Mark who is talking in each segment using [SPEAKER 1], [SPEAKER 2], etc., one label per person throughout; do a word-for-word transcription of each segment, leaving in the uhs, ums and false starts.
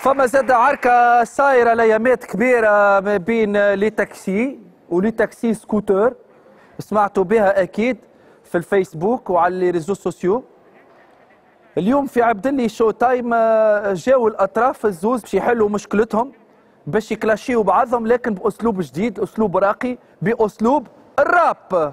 [SPEAKER 1] فما زاد عركة صايرة ليامات كبيرة ما بين لي تاكسي ولي تاكسي سكوتر، سمعتوا بها أكيد في الفيسبوك وعلى لي ريزو سوسيو. اليوم في عبدلي شو تايم جاوا الأطراف الزوز باش يحلوا مشكلتهم، باش يكلاشيوا بعضهم لكن بأسلوب جديد، أسلوب راقي، بأسلوب الراب.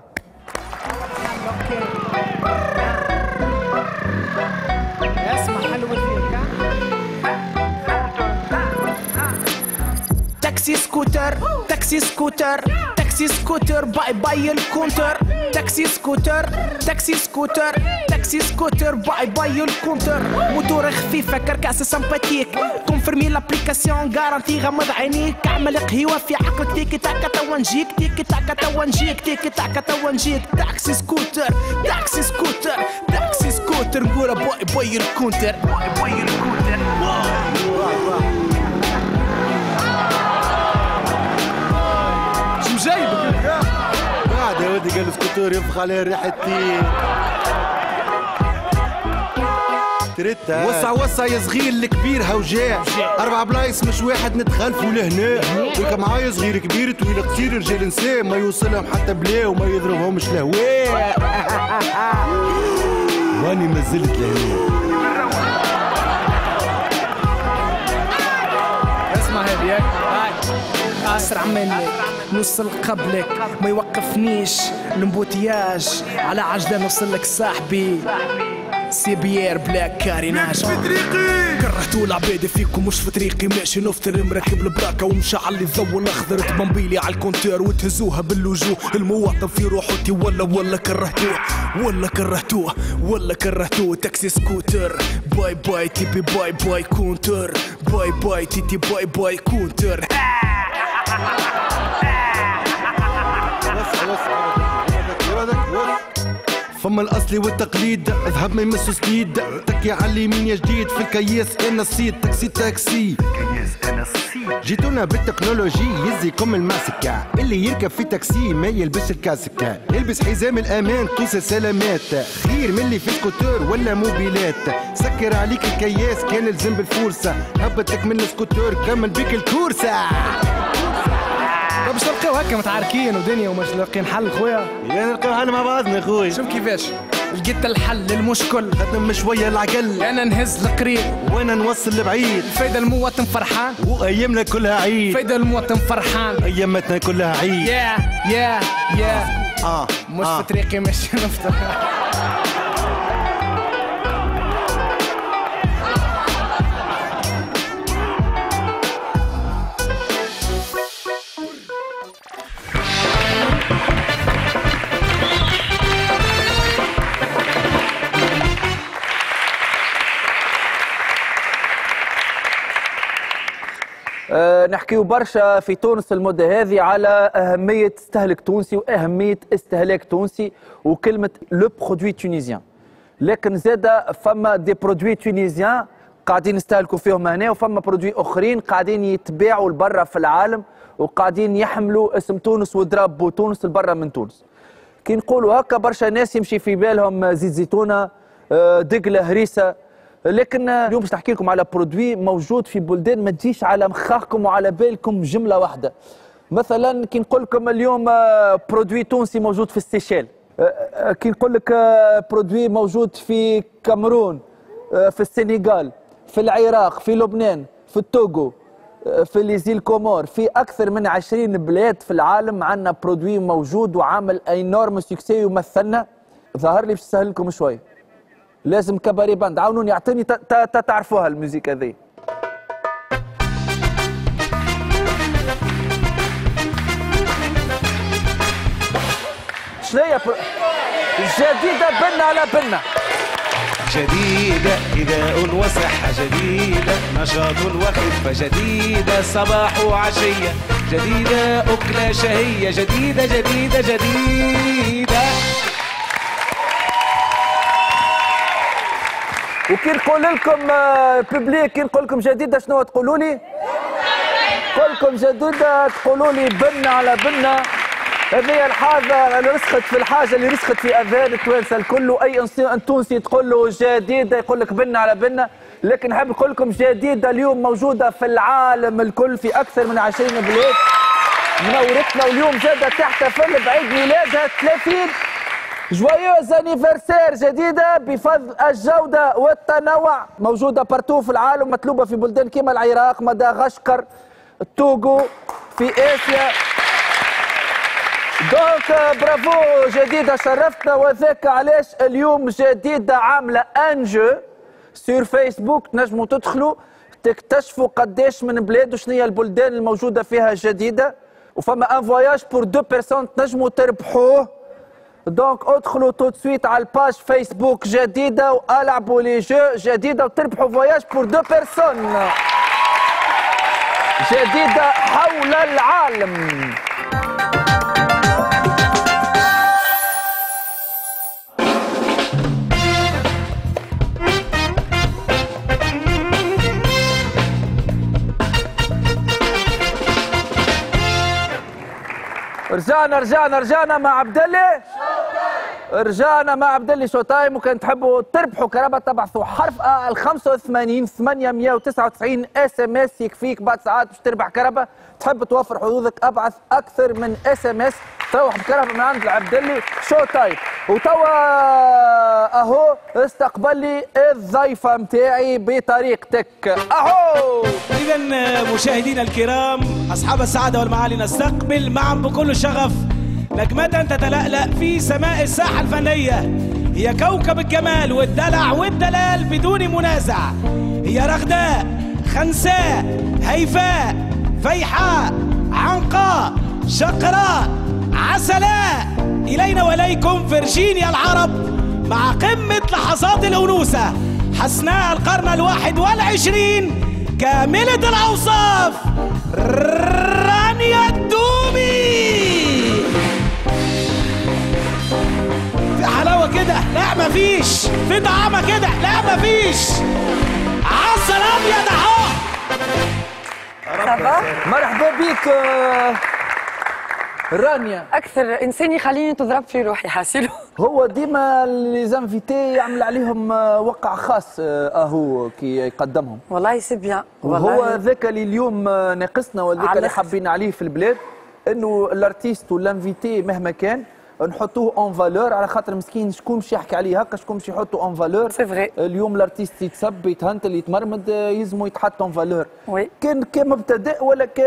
[SPEAKER 2] تاكسي سكوتر تاكسي سكوتر تاكسي سكوتر باي باي الكونتر. تاكسي سكوتر تاكسي سكوتر تاكسي سكوتر باي باي الكونتر. موتور خفيفة كركاسة سمباتيك، كونفيرمي لابليكاسيون غارانتي غمض عينيك. اعمل قهيوة في عقلك تيكي تاكا توا نجيك تيكي تاكا توا نجيك تيكي تاكا توا نجيك. تاكسي سكوتر تاكسي سكوتر تاكسي سكوتر نقول باي باي الكونتر باي باي الكونتر.
[SPEAKER 3] جايبك قاعد يا ودي قال سكوتور ينفخ عليه ريحة تين. تريتا وسع وسع يا صغير الكبير هوجاع، أربع بلايص مش واحد نتخلفوا لهنا. ويك معايا صغير كبير طويل قصير رجال نساء، ما يوصلهم حتى بلا وما يضربهمش لهواء. واني ما زلت لهنا.
[SPEAKER 2] اسمع هذه أسرع منك نوصل قبلك ما يوقفنيش الامبوتياج، على عجلة نوصلك صاحبي. سي بيير بلاك كاريناج كرهتوا العباد فيكم مش في طريقي، ماشي نفطر مركب البراكة ومشعل لي الضو الاخضر، تبمبيلي على الكونتير وتهزوها باللوجو. المواطن في روحتي ولا ولا كرهتوه ولا كرهتوه ولا كرهتوه. تاكسي سكوتر باي باي تيبي باي باي كونتر باي باي تيتي باي باي كونتر.
[SPEAKER 3] فما الاصلي والتقليد اذهب ما يمسو سديد، تكي على اليمين يا جديد في الكياس انا الصيد. تاكسي تاكسي كياس انا الصيد، جيتونا بالتكنولوجي يزيكم الماسكة. اللي يركب في تاكسي ما يلبس الكاسكة، يلبس حزام الامان توصل سلامات. خير من اللي في سكوتر ولا موبيلات، سكر عليك الكياس كان الزم بالفرصة. هبطك من السكوتر كمل بيك الكورسة.
[SPEAKER 2] طب باش نلقاو هكا متعاركين ودنيا ومش لاقيين حل خويا؟
[SPEAKER 3] يا نلقاو حل مع بعضنا خويا.
[SPEAKER 2] شوف كيفاش لقيت الحل للمشكل،
[SPEAKER 3] خدم شويه العقل.
[SPEAKER 2] انا نهز القريب
[SPEAKER 3] وانا نوصل لبعيد.
[SPEAKER 2] فايدة المواطن فرحان
[SPEAKER 3] وايامنا كلها عيد.
[SPEAKER 2] فايدة المواطن فرحان
[SPEAKER 3] ايامتنا كلها عيد.
[SPEAKER 2] يا يا يا
[SPEAKER 3] اه
[SPEAKER 2] مش
[SPEAKER 3] آه.
[SPEAKER 2] في طريقي مش نفطر.
[SPEAKER 1] أه نحكيو برشا في تونس المدة هذه على أهمية استهلاك تونسي وأهمية استهلاك تونسي وكلمة لو برودوي تونيزيان، لكن زاد فما دي برودوي تونيزيان قاعدين نستهلكوا فيهم هنا، وفما برودوي أخرين قاعدين يتباعوا لبرا في العالم وقاعدين يحملوا اسم تونس وضراب بو تونس لبرا من تونس. كي نقولوا هكا برشا ناس يمشي في بالهم زيت زيتونة، دقلة، هريسة، لكن اليوم باش نحكي لكم على برودوي موجود في بلدان ما تجيش على مخاخكم وعلى بالكم جمله واحده. مثلا كي نقول لكم اليوم برودوي تونسي موجود في السيشيل، كي نقول لك برودوي موجود في كامرون، في السنغال، في العراق، في لبنان، في التوغو، في ليزيل كومور، في اكثر من عشرين بلاد في العالم عندنا برودوي موجود وعامل انورم سوكسي ومثلنا. ظهر لي باش نسهل لكم شويه، لازم كباري باند عاونوني اعطوني تعرفوها الموسيقى ذي. شنو هي جديدة بنا على بنا؟
[SPEAKER 4] جديدة غذاء وصحة جديدة، نشاط وخفة جديدة، صباح وعشية جديدة، أكلة شهية جديدة جديدة جديدة.
[SPEAKER 1] وكي نقول لكم ببليك، كي نقول لكم جديده شنو تقولوا لي؟ نقول لكم جديده تقولوا لي بنا على بنا. هذه الحاجه اللي رسخت في الحاجه اللي رسخت في اذهان التوانسه الكل، اي انسان تونسي تقول له جديده يقول لك بنا على بنا. لكن نحب نقول لكم جديده اليوم موجوده في العالم الكل في اكثر من عشرين بلاد منورتنا، واليوم زادة تحتفل بعيد ميلادها ثلاثين. جوايوز انيفرسير جديده بفضل الجوده والتنوع، موجوده بارتو في العالم، مطلوبه في بلدان كيما العراق، مدغشقر، التوغو، في اسيا. دونك برافو جديده شرفتنا، وذاك علاش اليوم جديده عامله ان جو سور فيسبوك، تنجموا تدخلوا تكتشفوا قداش من بلاد وشنو هي البلدان الموجوده فيها جديده، وفما ان فواياج بور دو بيرسون تنجموا تربحوه. دونك ادخلوا تو سويت على الباج فيسبوك جديده والعبوا لي جو جديده وتربحوا فواياج بور دو بيرسون جديده حول العالم. رجعنا رجعنا رجعنا مع عبد الله رجعنا مع عبد الله شو تايم. وكان تحبوا تربحوا كهرباء تبعثوا حرف ا ال خمسة وثمانين ثمانمائة وتسعة وتسعين اس ام اس يكفيك بعد ساعات باش تربح كهرباء. تحب توفر حظوظك ابعث اكثر من اس ام اس تروح بكهرباء من عند عبد الله شو تايم. وتوا اهو استقبل لي الضيفه نتاعي بطريقتك اهو.
[SPEAKER 4] اذا مشاهدينا الكرام اصحاب السعاده والمعالي، نستقبل معا بكل شغف نجمة تتلألأ في سماء الساحة الفنية. هي كوكب الجمال والدلع والدلال بدون منازع. هي رغداء، خنساء، هيفاء، فيحاء، عنقاء، شقراء، عسلاء. إلينا وإليكم فرجينيا العرب مع قمة لحظات الأنوثة، حسناء القرن الواحد والعشرين، كاملة الأوصاف، رانيا الدومي. في حلاوة كده؟ لا مفيش. في طعامة كده؟ لا مفيش. عسل أبيض أهو.
[SPEAKER 1] مرحبا بيك رانيا.
[SPEAKER 5] اكثر انسان يخليني تضرب في روحي حاسيلو.
[SPEAKER 1] هو ديما لي زانفيتي يعمل عليهم وقع خاص اهو كي يقدمهم.
[SPEAKER 5] والله سي بيان.
[SPEAKER 1] وهو ذاك اللي اليوم ناقصنا وذاك اللي حابين عليه في البلاد، انه الارتيست والانفيتي مهما كان نحطوه اون فالور، على خاطر مسكين شكون باش يحكي عليه هكا، شكون باش يحطوا اون فالور.
[SPEAKER 5] سي فري.
[SPEAKER 1] اليوم الارتيست يتسب يتهنتل يتمرمد يلزموا يتحط اون فالور.
[SPEAKER 5] وي.
[SPEAKER 1] كان كمبتدئ ولا ك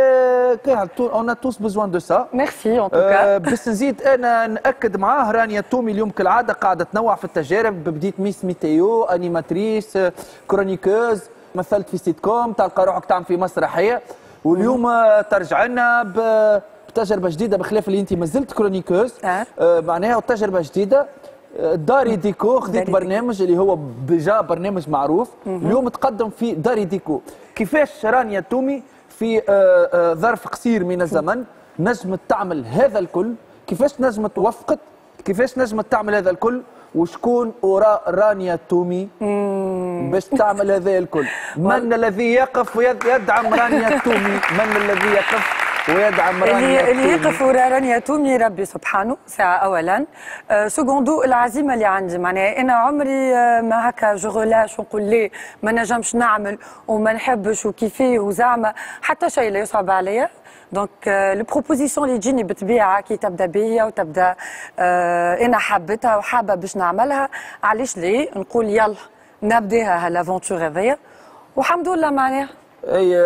[SPEAKER 1] اون توس بوزوان دو سا.
[SPEAKER 5] ميرسي ان توكا.
[SPEAKER 1] بس نزيد انا ناكد معاه رانيا التومي اليوم كالعاده قاعده تنوع في التجارب. بديت ميس ميتيو، انيماتريس، كرونيكوز، مثلت في سيت كوم، تلقى روحك تعمل في مسرحيه، واليوم ترجع لنا ب تجربه جديده بخلاف اللي انت مازلت كرونيكوز.
[SPEAKER 5] أه.
[SPEAKER 1] آه معناها تجربه جديده. داري ديكو خذيت برنامج اللي هو بجا برنامج معروف. مم. اليوم تقدم في داري ديكو. كيفاش رانيا التومي في آه آه ظرف قصير من الزمن نجمت تعمل هذا الكل؟ كيفاش نجمت توفقت؟ كيفاش نجمت تعمل هذا الكل؟ وشكون وراء رانيا التومي باش تعمل هذا الكل؟ من الذي يقف ويدعم رانيا التومي؟ من الذي يقف ويدعم رانيا
[SPEAKER 5] اللي, اللي يقف وراء رانيا تومي ربي سبحانه ساعة أولا. أه سكوندو العزيمة اللي عندي، معناها أنا عمري ما هكا جو غلاش ونقول ليه ما نجمش نعمل وما نحبش وكيفيه وزعما حتى شيء لا يصعب عليا. دونك لو بروبوزيسيون اللي تجيني بالطبيعه كي تبدا بيا وتبدا أه انا حبيتها وحابه باش نعملها، علاش ليه نقول يلا نبداها هالافونتور هذيا والحمد لله معناها.
[SPEAKER 1] اي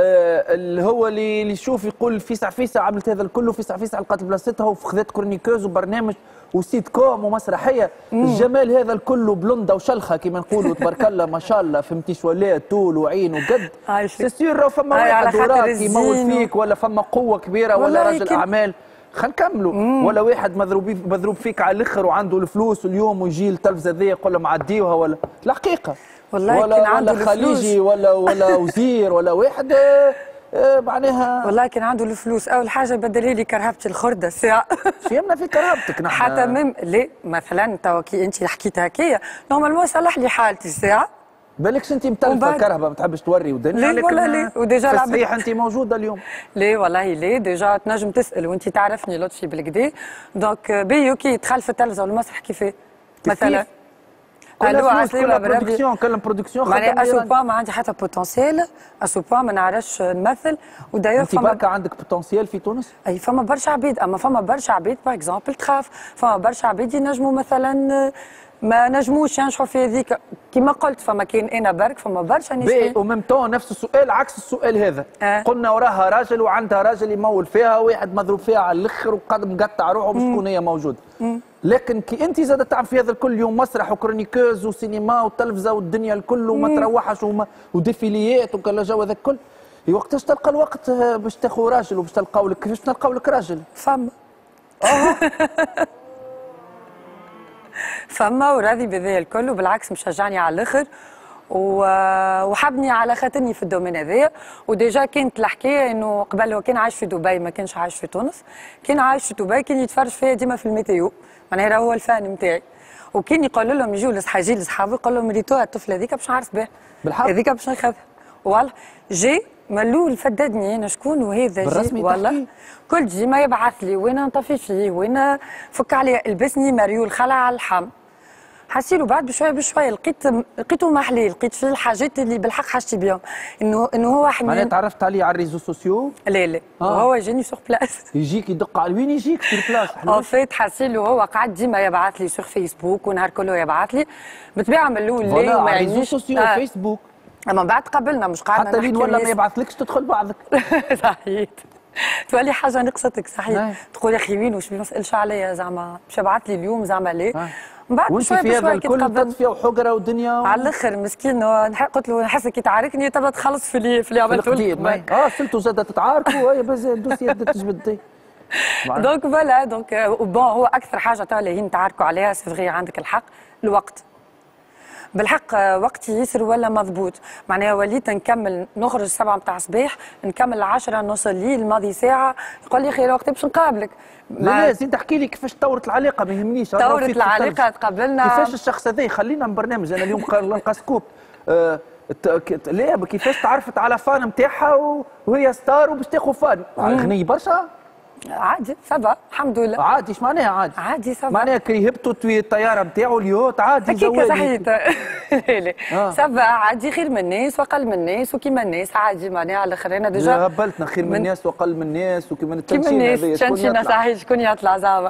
[SPEAKER 1] اللي هو اللي يشوف يقول فيسع فيسع عملت هذا الكل، وفيسع فيسع لقات بلاصتها وخذت كرونيكوز وبرنامج وسيت كوم ومسرحيه. مم. الجمال هذا الكل بلونده وشلخه كما نقولوا تبارك الله ما شاء الله، فهمتي شوالات طول وعين وقد. سي سير فما واحد وراك يمول فيك ولا فما قوه كبيره ولا راجل اعمال. خلينا نكملوا. ولا واحد مضروب مضروب فيك على الاخر وعنده الفلوس اليوم ويجي التلفزه ذي يقول له معديوها ولا الحقيقه.
[SPEAKER 5] والله
[SPEAKER 1] ولا
[SPEAKER 5] كان عنده
[SPEAKER 1] ولا خليجي ولا ولا وزير ولا واحد آه آه معناها.
[SPEAKER 5] والله كان عنده الفلوس. اول حاجه بدل لي كرهبتي الخرده ساعه.
[SPEAKER 1] شو يمنا في كرهبتك نحن؟
[SPEAKER 5] حتى مم ليه مثلا توا كي انت حكيت هكايا نورمالمون صلح لي حالتي ساعه.
[SPEAKER 1] بالكش انت متلفه الكرهبه ما تحبش توري ودنيا.
[SPEAKER 5] ليه ولا ليه وديجا
[SPEAKER 1] صحيح انت موجوده اليوم.
[SPEAKER 5] ليه والله ليه ديجا تنجم تسال وانت تعرفني لطفي بالكدا. دونك بيو كي دخل في التلفزه والمسرح كيفاه مثلا
[SPEAKER 1] كلها فلوس كلها برودكسيون كلها برودكسيون.
[SPEAKER 5] معناها اسو با ما عندي حتى بوتنسيال، اسو با ما نعرفش نمثل. ودايوغ
[SPEAKER 1] انت بركا عندك بوتنسيال في تونس؟
[SPEAKER 5] اي فما برشا عبيد، اما فما برشا عبيد باغ اكزومبل تخاف، فما برشا عبيد ينجموا مثلا ما نجموش ينجحوا في هذيك كما قلت. فما كاين انا برك فما برشا ناس
[SPEAKER 1] باهي وميم طون نفس السؤال عكس السؤال هذا.
[SPEAKER 5] آه.
[SPEAKER 1] قلنا وراها راجل وعندها راجل يمول فيها، واحد مضروب فيها على الاخر وقد مقطع روحه باش تكون هي موجوده. مم. لكن كي انت زاد تعمل في هذا الكل يوم مسرح وكرونيكوز وسينما وتلفزه والدنيا الكل وما تروحش وما وديفيليات وكل جو هذا الكل، وقتاش تلقى الوقت باش تاخذ راجل وباش تلقاو لك كيفاش تلقاو لك راجل؟
[SPEAKER 5] فما فما وراضي بهذا الكل، وبالعكس مشجعني على الاخر وحبني على خاطرني في الدومين هذايا. وديجا كانت الحكايه انه قبل هو كان عايش في دبي، ما كانش عايش في تونس، كان عايش في دبي، كان يتفرج فيا ديما في الميتيو، معناها هو الفان نتاعي. وكان يقول لهم يجوا لصحاجي لصحابي يقول لهم ريتوها الطفله هذيك باش نعرس بها،
[SPEAKER 1] بالحق
[SPEAKER 5] هذيك باش نخذها. والله جي ملول فددني انا شكون وهذا جي والله كل جي ما يبعث لي وين نطفي فيه وين فك عليه البسني مريول خلع على اللحم. حسيلو بعد بشويه بشويه لقيت لقيته محلي، لقيت فيه الحاجات اللي بالحق حاجتي بهم، انه انه هو حنين.
[SPEAKER 1] معناها تعرفت عليه على الريزو سوسيو؟
[SPEAKER 5] لا لا آه. وهو يجيني سوغ بلاس.
[SPEAKER 1] يجيك يدق على وين يجيك في البلاص؟
[SPEAKER 5] ان فيت حسيلو هو قاعد ديما يبعث لي سوغ فيسبوك ونهار كله يبعث لي بالطبيعه من الاول لا وما
[SPEAKER 1] يعنيش ريزو سوسيو آه. فيسبوك.
[SPEAKER 5] اما بعد قبلنا مش قعدنا
[SPEAKER 1] حتى لين ولا ما يبعثلكش تدخل بعضك.
[SPEAKER 5] صحيح تولي حاجه نقصتك صحيح. تقول يا اخي وين واش ما نسالش عليا زعما باش يبعث لي اليوم زعما ليه؟ من بعد
[SPEAKER 1] وانت في هذا الكل تطفيه وحقره ودنيا و...
[SPEAKER 5] على الاخر مسكين قلت له نحس كي تعاركني تبى تخلص في اللي في اللي عملته
[SPEAKER 1] لك. اه سلتوا زاد تتعاركوا وهي بس دوسي تجبد.
[SPEAKER 5] دونك فوالا دونك بون هو اكثر حاجه توا اللي نتعاركوا عليها سي فغي عندك الحق الوقت. بالحق وقتي يسر ولا مضبوط، معناها وليت نكمل نخرج سبعة متاع الصباح نكمل عشرة نص الليل ماضي ساعه يقول لي خير وقت باش نقابلك.
[SPEAKER 1] لا لا زيد تحكي لي كيفاش تطورت العلاقه ما يهمنيش.
[SPEAKER 5] تطورت العلاقه تقابلنا
[SPEAKER 1] كيفاش الشخص هذا خلينا من برنامج انا اليوم نلقى سكوب آه لا كيفاش تعرفت على فان نتاعها وهي ستار وباش تاخذ فان غني برشا.
[SPEAKER 5] عادي سبا الحمد لله.
[SPEAKER 1] عادي ايش معناها عادي؟
[SPEAKER 5] عادي سبا
[SPEAKER 1] معناها كي هبطوا الطياره نتاعو اليوت عادي
[SPEAKER 5] زوالي صحيح. لا لا آه. سبا عادي خير من الناس واقل من الناس وكيما الناس عادي معناها على الاخر انا ديجا
[SPEAKER 1] هبلتنا خير من الناس واقل من الناس وكيما
[SPEAKER 5] التنشينه هذيا التنشينه صحيح شكون يطلع زعما.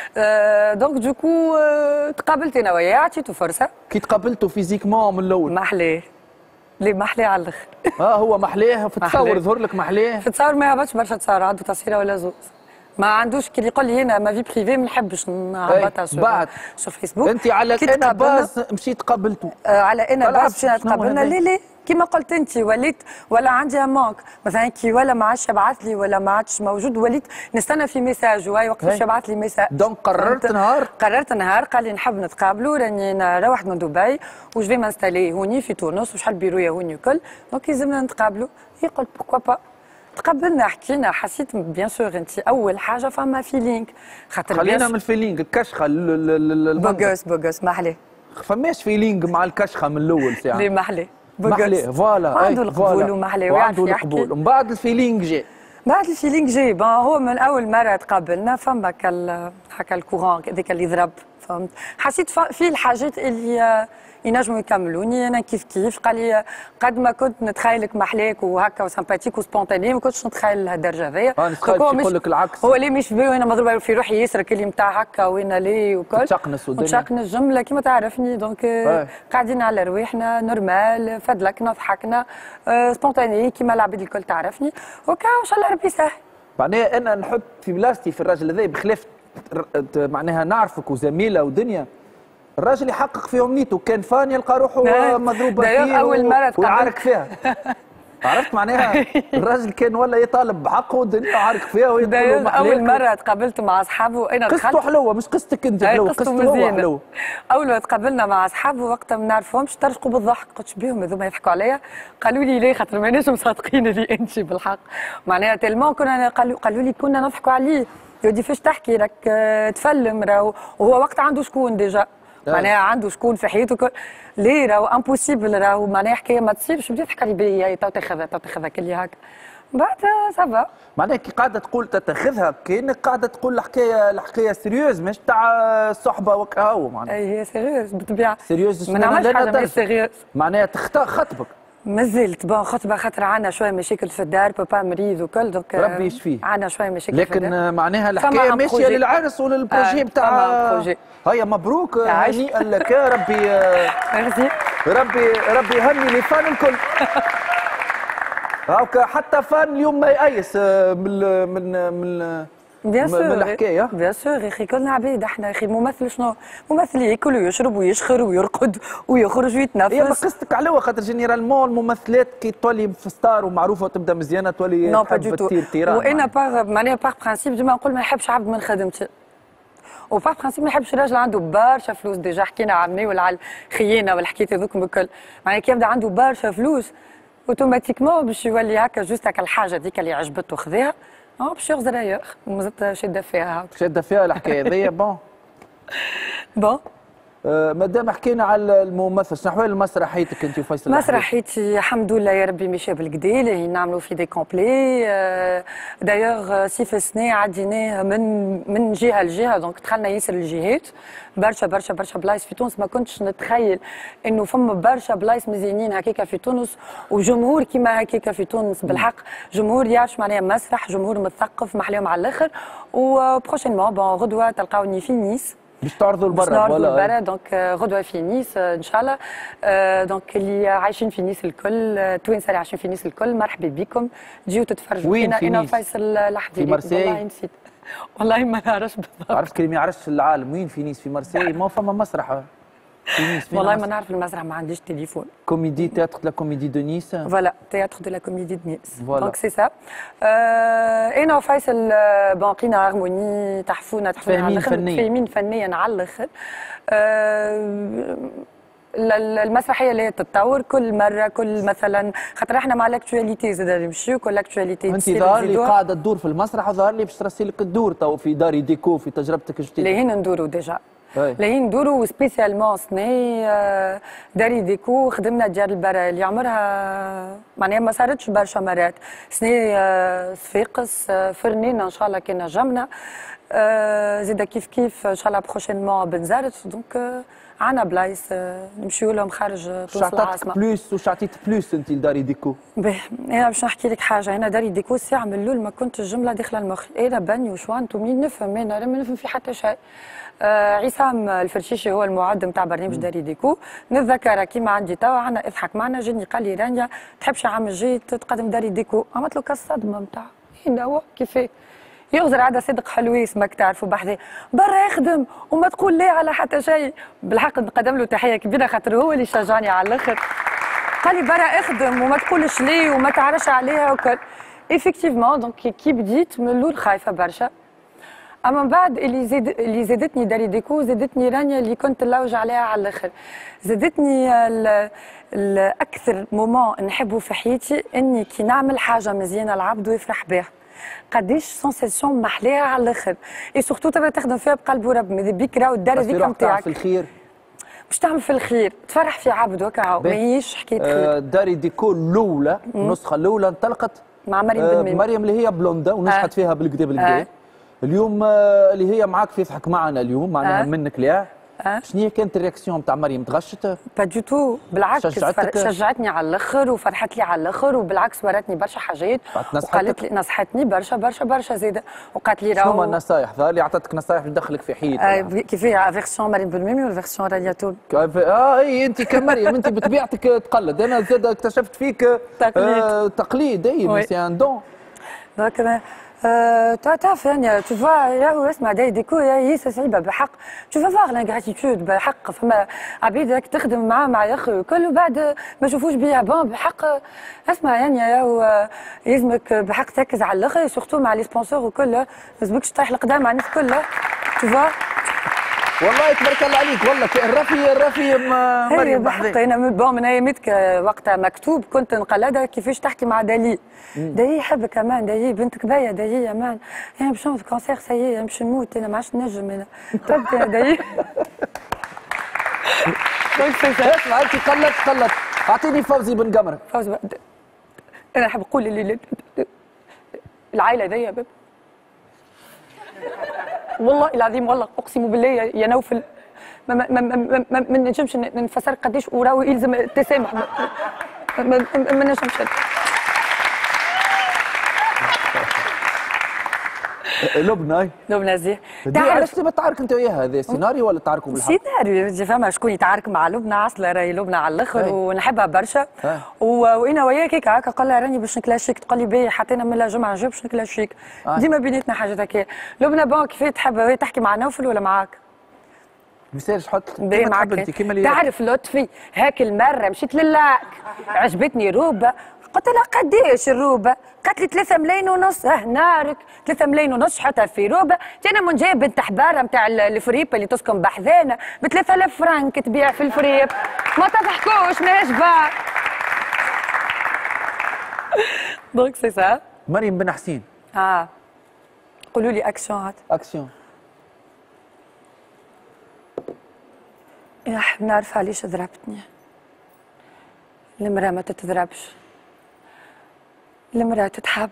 [SPEAKER 5] آه دونك دوكو آه تقابلت انا وياه عطيته فرصه.
[SPEAKER 1] كي تقابلتوا فيزيكمون من الاول؟
[SPEAKER 5] محلاه ليه محلاه على الاخر.
[SPEAKER 1] اه هو محلاه في التصور ظهر لك محلاه؟
[SPEAKER 5] في التصور ما هبطش برشا تصور عنده تصويره ولا زوز. ما عندوش كي يقول لي انا ما في بريفي ما نحبش نهبطها
[SPEAKER 1] بعد
[SPEAKER 5] سو فيسبوك.
[SPEAKER 1] انت على انا باز مشيت قابلته
[SPEAKER 5] آه على انا باز مشينا تقابلنا. لا لا كيما قلت انت وليت ولا عندي مانك مثلا كي ولا ما عادش يبعث لي ولا ما عادش موجود وليت نستنى في ميساج وهي وقت باش يبعث لي ميساج.
[SPEAKER 1] دونك قررت نهار
[SPEAKER 5] قررت نهار قال لي نحب نتقابلوا راني روحت من دبي وجو في مانستالي هوني في تونس وشحال بيرويا هوني وكل دونك لازمنا نتقابلوا. يقول بوكوا با تقبلنا حكينا حسيت بيان سور انت اول حاجه فما فيلينغ خاطر
[SPEAKER 1] خلينا من الفيلينغ الكشخه
[SPEAKER 5] بوغوس بوغوس محلاه
[SPEAKER 1] فماش فيلينغ مع الكشخه من الاول ساعه
[SPEAKER 5] لي محلاه
[SPEAKER 1] محلاه فوالا
[SPEAKER 5] عنده القبول ومحلاه ويعرف يحكي
[SPEAKER 1] القبول ومن بعد الفيلينغ جاي
[SPEAKER 5] بعد الفيلينغ جاي بون هو من اول مره تقابلنا فما كال هكا الكورون هذاك اللي يضرب فهمت حسيت في الحاجات اللي ينجموا يكملوني انا كيف كيف قال لي قد ما كنت نتخيلك محلاك وهكا وسامباتيك وسبونتاني ما كنتش نتخيل لهالدرجه هذيا.
[SPEAKER 1] اه نتخيل يقول لك العكس
[SPEAKER 5] هو اللي مش بيه وانا مضروبه في روحي ياسر كلي نتاع هكا وانا ليه وكل
[SPEAKER 1] تشقنس ودنيا
[SPEAKER 5] تشقنس جمله كيما تعرفني دونك آه. قاعدين على رواحنا نورمال فدلكنا ضحكنا آه سبونتاني كيما العباد الكل تعرفني وكا ان شاء الله ربي يسهل.
[SPEAKER 1] معناها انا نحط في بلاصتي في الراجل هذا بخلاف معناها نعرفك وزميله ودنيا الراجل يحقق في امنيته كان فان يلقى روحه مضروبه فيه
[SPEAKER 5] اول مره
[SPEAKER 1] ويعارك فيها. عرفت معناها الراجل كان ولا يطالب بحقه والدنيا عارك فيها ويقول
[SPEAKER 5] اول مره تقابلت مع اصحابه وانا
[SPEAKER 1] قصته حلوه مش قصتك انت حلوه قصته هو حلوه.
[SPEAKER 5] اول ما تقابلنا مع اصحابه وقتها ما نعرفهمش ترشقوا بالضحك قلت بيهم هذوما يضحكوا عليا قالوا لي ليه خاطر ماناش مصدقين اللي انت بالحق معناها تيلمون كنا قالوا قالوا لي كنا نضحكوا عليه يودي فاش تحكي راك تفلم راهو وهو وقت عنده شكون ديجا معناها عنده شكون في حياته ليه راهو امبوسيبل راهو معناها حكايه ما تصيرش بدي تحكي لي بيا تو تاخذها تو تاخذها كلي هكا بعد سافا.
[SPEAKER 1] معناها كي قاعده تقول تتخذها كانك قاعده تقول الحكايه الحكايه سيريوز مش تاع الصحبه وكهو معناها.
[SPEAKER 5] اي هي سيريوز بالطبيعه.
[SPEAKER 1] سيريوز
[SPEAKER 5] ما نعملش حاجه مش سيريوز.
[SPEAKER 1] معناها تختار خطبك.
[SPEAKER 5] مازلت بون خطبه خاطر عندنا شويه مشاكل في الدار، بابا مريض وكل دوك
[SPEAKER 1] ربي يشفيه.
[SPEAKER 5] عندنا شويه مشاكل
[SPEAKER 1] لكن
[SPEAKER 5] في الدار.
[SPEAKER 1] معناها الحكايه ماشيه للعرس وللبروجي
[SPEAKER 5] آه
[SPEAKER 1] بتاع هيا مبروك هنيئا لك ربي
[SPEAKER 5] ميرسي
[SPEAKER 1] ربي ربي يهني لي فان الكل. هاكا حتى فان اليوم ما يأيس من من من
[SPEAKER 5] بيان سور
[SPEAKER 1] من الحكايه.
[SPEAKER 5] بيان سور يا اخي كلنا عبيد احنا يا اخي. الممثل شنو؟ ممثل ياكل ويشرب ويشخر ويرقد ويخرج ويتنفس.
[SPEAKER 1] هي قصتك على خاطر جينيرالمون الممثلات كي تولي في ستار ومعروفه وتبدا مزيانه تولي
[SPEAKER 5] نو با دو تو. وانا باغ معناها باغ برانسيب ديما نقول ما نحبش عبد من خدمتي. وباغ برانسيب ما نحبش راجل عنده برشا فلوس. ديجا حكينا عمي ولا على الخيانه والحكايات هذوك الكل. معناها كي يبدا عنده برشا فلوس اوتوماتيكمون باش يولي هكا جوست هكا الحاجه هذيك اللي عجبته خذاها اه باش يغزر اياغ ومازالت شاده فيها
[SPEAKER 1] شاده فيها الحكايه هذيا. بون
[SPEAKER 5] بون
[SPEAKER 1] آه مادام حكينا على الممثل شنو احوال مسرحيتك انت وفيصل؟
[SPEAKER 5] مسرحيتي الحمد لله يا ربي ماشيه بالكدا اللي نعملوا في دي كومبلي. آه دايوغ سيف السنه عديناه من من جهه لجهه دونك دخلنا ياسر الجهات برشا برشا برشا بلايص في تونس. ما كنتش نتخيل انه فما برشا بلايص مزيانين هكاكا في تونس وجمهور كيما هكاكا في تونس. بالحق جمهور يعرف معناها مسرح، جمهور مثقف محليهم على الاخر. وبروشينمون بون غدوه تلقاوني في نيس
[SPEAKER 1] باش تعرضوا لبرا.
[SPEAKER 5] باش نعرضوا لبرا دونك غدوه في نيس ان شاء الله. دونك اللي عايشين في نيس الكل التوانسه اللي عايشين في نيس الكل مرحبا بكم تجيو تتفرجوا
[SPEAKER 1] فينا.
[SPEAKER 5] انا وفيصل الحديدي.
[SPEAKER 1] في مرسي؟
[SPEAKER 5] والله نسيت والله ما نعرفش بالضبط.
[SPEAKER 1] عرفت كلمه ما يعرفش العالم وين في نيس في مرسي ما فما مسرح في نيس.
[SPEAKER 5] والله ما نعرف المسرح ما عنديش تليفون.
[SPEAKER 1] كوميدي تياتر لا كوميدي دو نيس.
[SPEAKER 5] فوالا تياتر دو لا كوميدي دو نيس.
[SPEAKER 1] Voilà.
[SPEAKER 5] دونك سي سا. انا وفيصل بون لقينا هارموني تحفونا تحفونا على الاخر فاهمين فنيا على الاخر. المسرحيه اللي هي تتطور كل مره كل مثلا خاطر احنا مع الاكتواليتي زاد نمشيو كل الاكتواليتي.
[SPEAKER 1] انت ظهر لي قاعده تدور في المسرح وظهر لي باش ترسي لك الدور تو في داري ديكو في تجربتك الجديده.
[SPEAKER 5] لاهين ندوروا ديجا لاهين ندوروا سبيسيالمون سني داري ديكو خدمنا ديال البرا اللي عمرها معناها ما صارتش برشا مرات. سني صفاقس فرنينا ان شاء الله كي نجمنا زيد كيف كيف ان شاء الله بروشينمون بنزرت. دونك عنا بلايص نمشيو لهم خارج تونس العاصمه.
[SPEAKER 1] بلوس وش عطيت بلوس انت لداري ديكو؟
[SPEAKER 5] باهي انا باش نحكي لك حاجه. انا داري ديكو الساعه من الاول ما كنتش الجمله داخله المخ. انا بني وشوانت ومنين نفهم انا ما نفهم في حتى شيء. آه عصام الفرشيشي هو المعد نتاع برنامج داري ديكو. نتذكر كيما عندي توا عندنا اضحك معنا جاني قال لي رانيا تحبش عام الجاي تقدم داري ديكو. عملت له كالصدمه نتاع هنا هو كيفاه يغزر عاده صدق حلويس ماك تعرفوا بحذاه برا يخدم وما تقول لا على حتى شيء. بالحق نقدم له تحيه كبيره خاطر هو اللي شجعني على الاخر. قال لي برا اخدم وما تقولش ليه وما تعرفش عليها وكل. ايفيكتيفمون دونك كي بديت من الاول خايفه برشا. اما من بعد اللي زاد اللي زادتني داري ديكو زادتني رانيا اللي كنت نلوج عليها على الاخر. زادتني الاكثر مومون نحبه في حياتي اني كي نعمل حاجه مزيانه العبد ويفرح بها. قديش سونسيسيون محليها على الاخر. اي سورتو تبدا تخدم فيها بقلب ورب ماذا بيك راهو الدار هذيك نتاعك.
[SPEAKER 1] في الخير
[SPEAKER 5] باش تعمل في الخير تفرح في عبد وكا ماهيش حكايه خير.
[SPEAKER 1] آه داري ديكو الاولى النسخه الاولى انطلقت
[SPEAKER 5] مع مريم
[SPEAKER 1] آه
[SPEAKER 5] بن
[SPEAKER 1] مريم اللي هي بلوندا ونجحت آه. فيها بالكدا بالكدا. آه. اليوم آه اللي هي معاك في يضحك معنا اليوم معناها آه. منك لا أه؟ شنو كانت الرياكسيون نتاع مريم؟ تغشت؟ با دو تو بالعكس شجعتك؟ شجعتني على الاخر وفرحت لي على الاخر وبالعكس وراتني برشا حاجات وقالت لي نصحتني برشا برشا برشا زاده وقالت لي راهو شنو النصايح؟ ظهر لي عطاتك نصايح باش تدخلك في حيط
[SPEAKER 5] آه كيفاه فيرسيون مريم بالميمي ولا فيرسيون رانيا تون؟
[SPEAKER 1] اه اي انت كمريم انت بطبيعتك تقلد. انا زاد اكتشفت فيك تقليد آه تقليد اي سي ان دون.
[SPEAKER 5] دونك Euh, يعني tu vois راهو اسمع داي ديكو هي صعيبه بحق. tu vas voir l'ingratitude بحق. فما عبيد تخدم معاه مع يا اخي الكل وبعد ما يشوفوش بيها بون بحق. اسمع يعني راهو يلزمك بحق تركز على الاخر سورتو مع لي سبونسور وكل ما يلزمكش تطيح القدام مع الناس كلها. tu vois
[SPEAKER 1] والله تبارك الله عليك والله الرفي الرفي مريم
[SPEAKER 5] بحق. انا بون من ايامتك وقتها مكتوب كنت نقلدها كيفاش تحكي مع دالي. دالي يحبك امان دالي بنتك باهيه دالي امان انا باش نموت كونسير سيي باش نموت انا ما عادش نجم انا تبت يا دالي.
[SPEAKER 1] اسمع انت قلت قلت اعطيني فوزي بن قمر.
[SPEAKER 5] فوزي انا نحب نقول اللي العائله هذيا باب والله العظيم والله اقسم بالله يا نوفل ما ما ما ما, ما, ما نجمش نفسر قداش وراهو يلزم التسامح ما, ما, ما, ما نجمش.
[SPEAKER 1] لبنى
[SPEAKER 5] لبنى زين
[SPEAKER 1] علاش تبى تعارك انت وياها؟ هذا سيناريو ولا تعاركوا بالحق؟
[SPEAKER 5] سيناريو فما شكون يتعارك مع لبنى عسله راهي لبنى على الاخر ونحبها برشا وانا وياك هيك هكا قال لها راني باش نكلاشيك تقول لي باهي حتى انا من الجمعه نجي باش نكلاشيك ديما بيناتنا حاجات هكا. لبنى بون كيفاه تحب هي تحكي مع نوفل ولا معاك؟
[SPEAKER 1] ميساج حط
[SPEAKER 5] كيما تحب انت كيما اللي تعرف لطفي هاك المره مشيت للاك عجبتني روبه قلت لها قداش الروبه؟ قالت لي ثلاثة ملايين ونص. اه نارك ثلاثة ملايين ونص حتى في روبه انا من جايه بنت حباره نتاع الفريب اللي تسكن بحذانا ب ثلاثة آلاف فرنك تبيع في الفريب ما تضحكوش ماهيش بار. دونك سي سا.
[SPEAKER 1] مريم بن حسين
[SPEAKER 5] اه قولوا لي اكسيون هات
[SPEAKER 1] اكسيون.
[SPEAKER 5] يا حب نعرف علاش ضربتني. المراه ما تتضربش، المراه تتحب.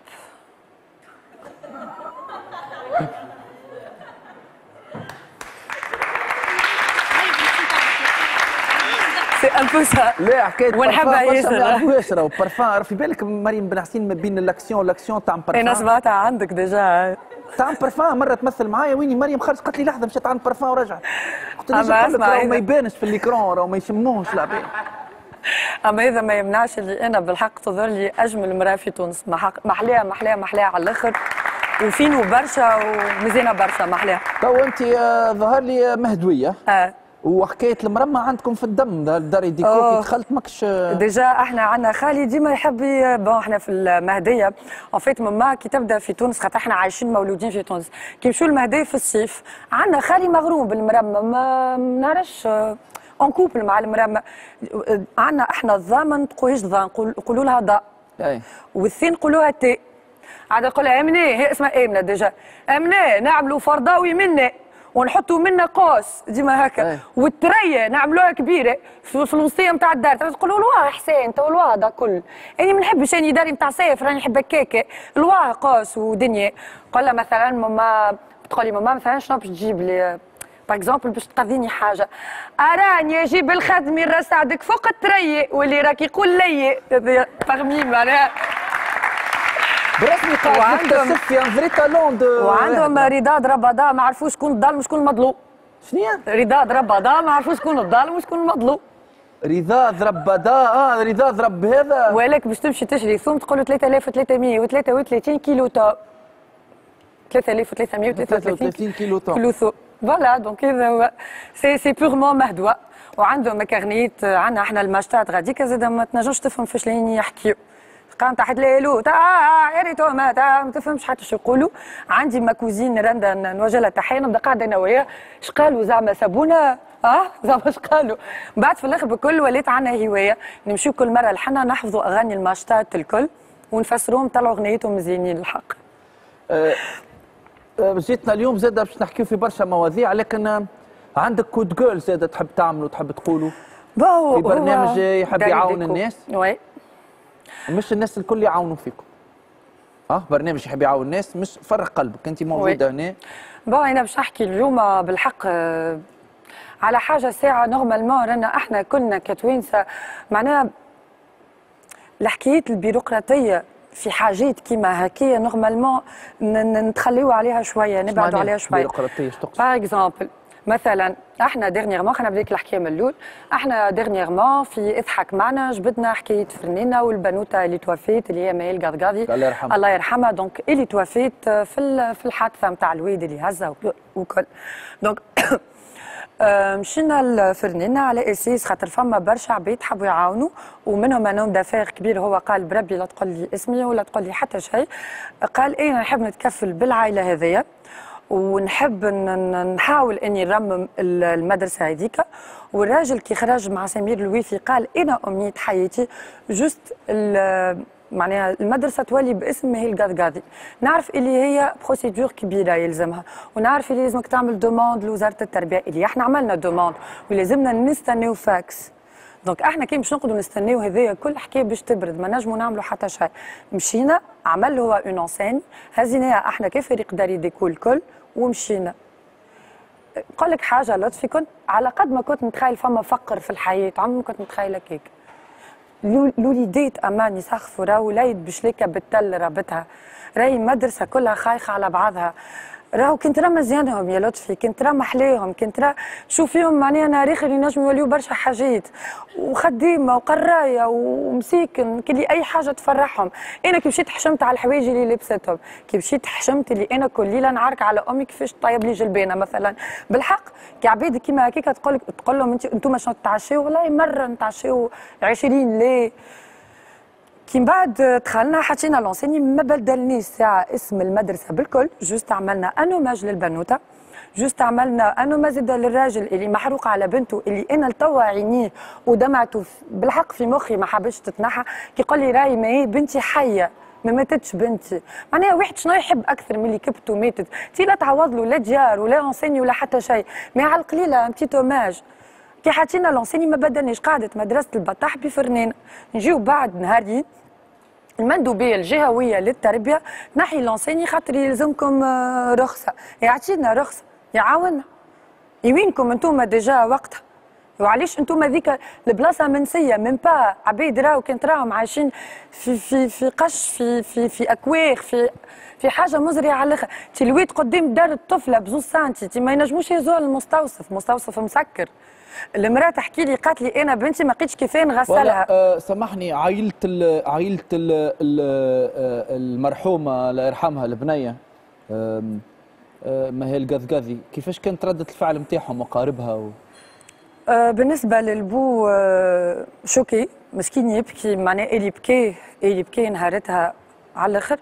[SPEAKER 5] سي ان بو سا.
[SPEAKER 1] لا حكايه
[SPEAKER 5] ونحبها ياسر.
[SPEAKER 1] واش راهو بارفان في بالك مريم بن حسين ما بين الاكسيون والاكسيون تاع بارفان.
[SPEAKER 5] انا سمعتها عندك ديجا
[SPEAKER 1] تاع بارفان مره تمثل معايا ويني مريم خرجت قالت لي لحظه مشات عند بارفان ورجعت. قلت لها راهو ما يبانش في الاكرون راهو ما يشموش العباد.
[SPEAKER 5] اما اذا ما يمنعش اللي انا بالحق تظهر لي اجمل امراه في تونس محلاها محلاها محلاها على الاخر وفينو برشا ومزينه برشا محلاها.
[SPEAKER 1] تو انت ظهر لي مهدويه
[SPEAKER 5] اه
[SPEAKER 1] وحكايه المرمى عندكم في الدم داري ديكو كي دخلت ماكش
[SPEAKER 5] ديجا احنا عندنا خالي ديما يحب بون احنا في المهديه اون فيت ماما كي تبدا في تونس خاطر احنا عايشين مولودين في تونس كي نمشيو المهديه في الصيف عندنا خالي مغروم بالمرمى ما نعرفش اون كوبل مع المرمى. عندنا احنا الضا ما نطقوهاش ضا نقولوا لها ضا والثين نقولوها تي عاد نقولها امنه هي اسمها امنه ديجا امنه نعملوا فرضاوي منا ونحطوا منا قوس ديما هكا والتريه نعملوها كبيره في الوصيه نتاع الدار تقولوا الواه حسين تو الواه دا كل اني ما نحبش اني داري نتاع صيف راني نحب هكاكا الواه قوس ودنيا. قال لها مثلا ماما تقول لي ماما مثلا شنو باش تجيب لي باغ اكزومبل باش تقضيني حاجه اراني اجيب الخدمي نرسعدك فوق التريه واللي راك يقول لي فاهمين معناها
[SPEAKER 1] برسمي قال عندهم سفيان فري تالون دو
[SPEAKER 5] وعندهم رضا ربضا ما عرفوش شكون الظالم وشكون المظلوم.
[SPEAKER 1] شنو
[SPEAKER 5] رضا ربضا ما عرفوش شكون الظالم وشكون المظلوم.
[SPEAKER 1] رضا ربضا اه رضا ضرب هذا
[SPEAKER 5] ولك باش تمشي تشري ثوم تقول له ثلاثة آلاف وثلاثمية وثلاثة وثلاثين كيلو تو ثلاثة آلاف وثلاثمية وثلاثين كيلو تو كيلو ثوم فوالا. دونك هذا هو سي سي بيغمون مهدوه. وعندهم مكارنيت عندنا احنا المشطات غاديك زاد ما تنجمش تفهم فاش لين يحكيو كان تحت ليلو تا يا ريتو ما تا ما تفهمش حتى شو يقولوا. عندي ما كوزين رندا نوجه لها تحيه نبدا قاعده انا وياها اش قالوا زعما سابونا اه زعما اش قالوا. بعد في الاخر بكل وليت عندنا هوايه نمشيو كل مره لحنا نحفظوا اغاني المشطات الكل ونفسروهم طلعوا اغنيتهم مزيانين الحق.
[SPEAKER 1] أه جيتنا اليوم زاد باش نحكيو في برشا مواضيع لكن عندك كود جول زاد تحب تعملوا تحب تقولوا في برنامج يحب يعاون الناس.
[SPEAKER 5] وي
[SPEAKER 1] مش الناس الكل يعاونوا فيكم. اه برنامج يحب يعاون الناس مش فرق قلبك انت موجوده هنا.
[SPEAKER 5] بون انا باش نحكي اليوم بالحق على حاجه ساعه نورمالمون رانا احنا كنا كتوانسه معناها الحكايات البيروقراطيه في حاجات كيما هكايا نورمالمون نتخليو عليها شويه نبعدوا عليها شويه.
[SPEAKER 1] بيروقراطيه اش تقصد؟
[SPEAKER 5] باغ اكزومبل مثلا احنا ديرنييرمون خلينا نبدا الحكايه من الاول. احنا ديرنييرمون في اضحك معنا جبدنا حكايه فرنينه والبنوته اللي توفيت اللي هي ماهي القرقاضي
[SPEAKER 1] الله يرحمها
[SPEAKER 5] الله يرحمها. دونك اللي توفيت في في الحادثه نتاع الويد اللي هزها وكل. دونك مشينا لفرنينه على اساس خاطر فما برشا عباد حبوا يعاونوا ومنهم انهم دافير كبير هو قال بربي لا تقول لي اسمي ولا تقول لي حتى شيء. قال ايه انا نحب نتكفل بالعائله هذيا ونحب نحاول اني نرمم المدرسه هذيك. والراجل كي خرج مع سمير الويفي قال انا امنيه حياتي جوست معناها المدرسه تولي باسم ماهي القرقاضي. نعرف اللي هي بروسيدور كبيره يلزمها ونعرف اللي لازمك تعمل دوموند لوزاره التربيه اللي احنا عملنا دوموند ولازمنا نستناو فاكس. دونك احنا كي باش نقعدوا نستناو هذايا كل حكايه باش تبرد ما نجموا نعملوا حتى شيء. مشينا عمل هو اون انسين هزيناها احنا كفريق داري كل الكل ومشينا. نقول لك حاجه لطفي، كنت على قد ما كنت نتخيل فما فقر في الحياه عمري ما كنت نتخيل هكاك. لوليدات امان يسخفوا راهو لايد بشليكه بالتل رابطها، راهي مدرسه كلها خايخه على بعضها، راهو كنت راه مزيانهم يا لطفي، كنت راه محليهم، كنت راه شوف فيهم معناها نهار اخر ينجموا يوليو برشا حاجات وخديمه وقرايه ومسيكن كلي اي حاجه تفرحهم. انا كي مشيت حشمت على الحوايج اللي لبستهم، كي مشيت حشمت اللي انا كل ليله نعرك على امي كيفاش طيب لي جلبانه مثلا. بالحق كي عباد كيما هكاك تقول تقول لهم انت انتم شنو تتعشاو، والله مره نتعشاو عشرين ليه. كي من بعد دخلنا حطينا لونسيني ما بدلنيش ساعه اسم المدرسه بالكل، جوست عملنا انوماج للبنوته، جوست عملنا انوماج زاد للراجل اللي محروق على بنته اللي انا لتوا عينيه ودمعته بالحق في مخي ما حبش تتنحى. كي يقول لي راهي ما هي بنتي حيه ما ماتتش بنتي، معناها واحد شنو يحب اكثر من اللي كبت وماتت؟ تي لا تعوض له لا ديار ولا اونسيني ولا حتى شيء، ما على القليله ان بتيت اوماج. كي حطينا لونسيني ما بدلناش، قعدت مدرسه البطاح بفرنين. نجيو بعد نهارين المندوبيه الجهويه للتربيه تنحي لونسيني خاطر يلزمكم رخصه، يعطينا رخصه يعاوننا. يوينكم انتم ديجا وقتها؟ وعلاش انتم ذيك البلاصه منسيه من با عبيد راهو كنت راهم عايشين في في في قش في في في اكواخ في في حاجه مزريه على الاخر. تي الويت قدام دار الطفله بزوز سنتي تي ما ينجموش يهزوها للمستوصف، مستوصف مسكر. المراه تحكي لي قالت لي انا بنتي ما لقيتش كيفاه نغسلها.
[SPEAKER 1] أه سامحني، عائله ال عائله ال المرحومه الله يرحمها البنيه أه أه ما هي القذقذي، كيفاش كانت رده الفعل نتاعهم وقاربها و...
[SPEAKER 5] أه بالنسبه للبو أه شوكي مسكين يبكي، معناه اللي بكى اللي بكى نهارتها على الاخر.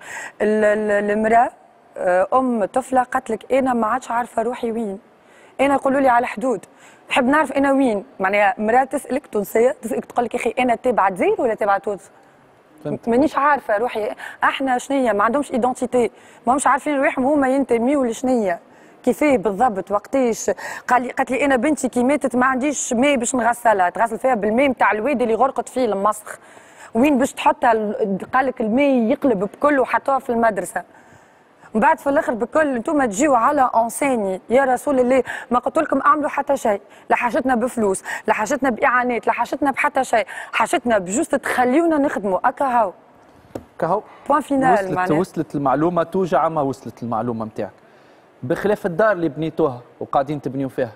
[SPEAKER 5] المراه أه ام طفله قالت لك انا ما عادش عارفه روحي وين، انا يقولوا لي على الحدود نحب نعرف انا وين. معناها مراه تسالك تونسيه تسالك تقول لك يا اخي انا تابعه جزائر ولا تابعه تونس؟ مانيش عارفه روحي. احنا شنيا ما عندهمش ايدونتيتي، ما همش عارفين روحهم هما ينتميوا لشنيا كيفاه بالضبط وقتاش. قال لي قالت لي انا بنتي كي ماتت ما عنديش ماء باش نغسلها، تغسل فيها بالماء نتاع الواد اللي غرقت فيه المسخ. وين باش تحطها؟ قال لك الماء يقلب بكل وحطوها في المدرسه. من بعد في الاخر بكل انتم تجيوا على انساني يا رسول الله ما قلت لكم اعملوا حتى شيء، لا حاجتنا بفلوس، لا حاجتنا باعانات، لا حاجتنا بحتى شيء، حاجتنا بجوست تخليونا نخدموا اكا هاو
[SPEAKER 1] كهو
[SPEAKER 5] بوان فينال.
[SPEAKER 1] وصلت وصلت المعلومه، توجع ما وصلت المعلومه نتاعك. بخلاف الدار اللي بنيتوها وقاعدين تبنيوا فيها،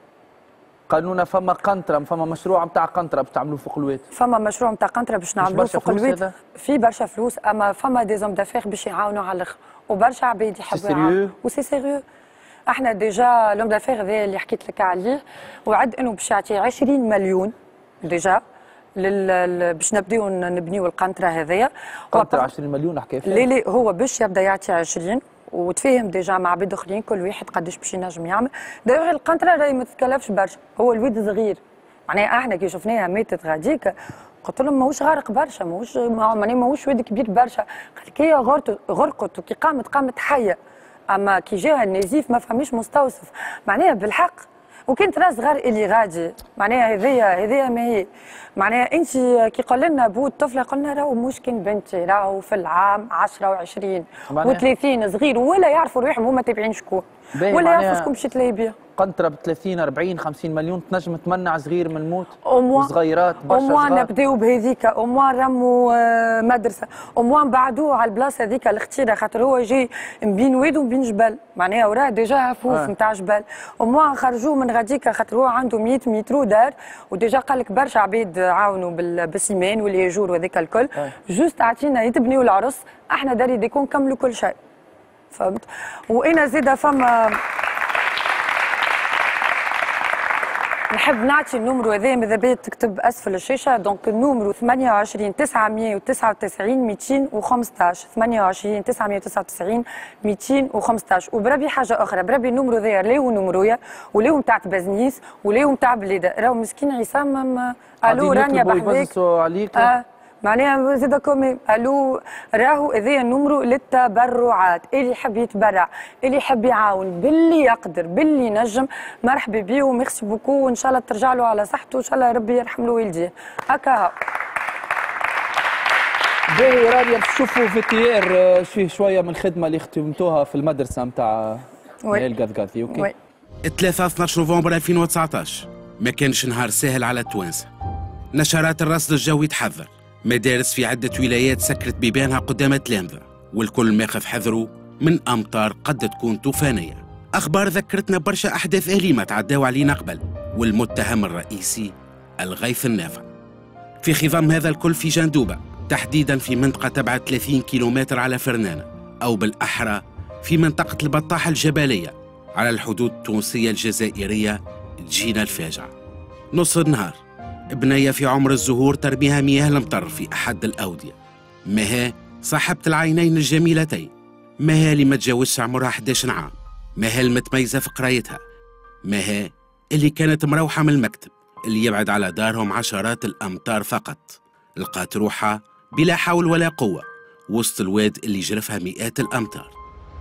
[SPEAKER 1] قانونا فما قنطره، فما مشروع نتاع قنطره باش تعملوا فوق الواد.
[SPEAKER 5] فما مشروع نتاع قنطره باش نعملوه فوق الواد، في برشا فلوس، اما فما دي زوم دافير باش يعاونوا على الاخر وبرشا عباد يحبوا يعاونوا وسي سيريو. احنا ديجا لوم دافير هذا اللي حكيت لك عليه وعد انه باش يعطي عشرين مليون ديجا لل... باش نبداو نبنيو القنطره هذايا.
[SPEAKER 1] قنطره عشرين مليون حكايه فيها؟
[SPEAKER 5] لا لا هو باش يبدا يعطي عشرين وتفاهم ديجا مع عباد اخرين كل واحد قداش باش ينجم يعمل. دايوغ القنطره راهي ما تتكلفش برشا، هو الواد صغير معناها احنا كي شفناها ماتت غاديك قلت لهم ماهوش غارق برشا، ماهوش معناها ماهوش واد كبير برشا. قال لك هي غرقت غرقت وكي قامت قامت حيه، اما كي جاها النزيف ما فماش مستوصف معناها بالحق. وكنت راس صغار اللي غادي معناها هذيا هذيا ما هي معناها انت كي قال لنا بو الطفله قلنا راهو مشكل بنتي راهو في العام عشرة وعشرين وثلاثين صغير ولا يعرفوا روحهم هما تابعين شكون ولا يعرفوا شكون باش تلاقي بيها.
[SPEAKER 1] قنطره ب ثلاثين أربعين خمسين مليون تنجم تمنع صغير من الموت وصغيرات برشا
[SPEAKER 5] صغار. أموان نبداو بهذيك، أموان رموا مدرسه، أموان بعدوه على البلاصه هذيك الاختيره خاطر هو جاي من بين واد وبين جبل معناها وراه ديجا هفوف نتاع جبل. أموان خرجوه من غاديك خاطر هو عنده مية مترو دار وديجا قال لك برشا عباد عاونوا بالسيمان والياجور وهذاك الكل. جوست عطينا يتبنيو العرس، احنا داري ديكون نكملوا كل شيء فهمت. وانا زيده فما نحب نعطي النمرو هذا ماذا بيا تكتب اسفل الشاشه. دونك النمرو ثمانية وعشرين تسعمية وتسعة وتسعين مئتين وخمسطاش ثمانية وعشرين تسعمية وتسعة وتسعين مئتين وخمسطاش. وبربي حاجه اخرى، بربي النمرو ذا ليو نمرويا وليو نتاع بزنيس وليو نتاع بليده راهو مسكين عصام الو رانيا بحذاك
[SPEAKER 1] عليك
[SPEAKER 5] آه معناها زاد كومي الو راهو هذايا النمرو للتبرعات، اللي يحب يتبرع اللي يحب يعاون باللي يقدر باللي ينجم مرحبا بيه وميرسي بوكو، وان شاء الله ترجع له على صحته وان شاء الله ربي يرحم له والديه. هكا
[SPEAKER 1] باهي رانيا باش نشوفوا في تيار فيه شويه من الخدمه اللي خدمتوها في المدرسه نتاع نهال قذقاذي. اوكي
[SPEAKER 5] وي.
[SPEAKER 6] الثلاثة اثناش نوفمبر ألفين وتسعطاش ما كانش نهار سهل على التوانسه. نشرات الرصد الجوي تحذر، مدارس في عده ولايات سكرت بيبانها قدام التلامذه، والكل ماخذ حذره من امطار قد تكون طوفانيه. اخبار ذكرتنا برشا احداث اليمه تعداو علينا قبل، والمتهم الرئيسي الغيث النافع. في خضم هذا الكل في جندوبه، تحديدا في منطقه تبعد ثلاثين كيلومتر على فرنانه، او بالاحرى في منطقه البطاح الجبليه على الحدود التونسيه الجزائريه، تجينا الفاجعه. نص النهار بنية في عمر الزهور ترميها مياه المطر في أحد الأودية. مها صاحبة العينين الجميلتين، مها اللي ما تجاوزش عمرها أحد عشر عام، مها المتميزة في قرايتها، مها اللي كانت مروحة من المكتب اللي يبعد على دارهم عشرات الأمتار فقط، لقات روحها بلا حول ولا قوة وسط الواد اللي جرفها مئات الأمتار.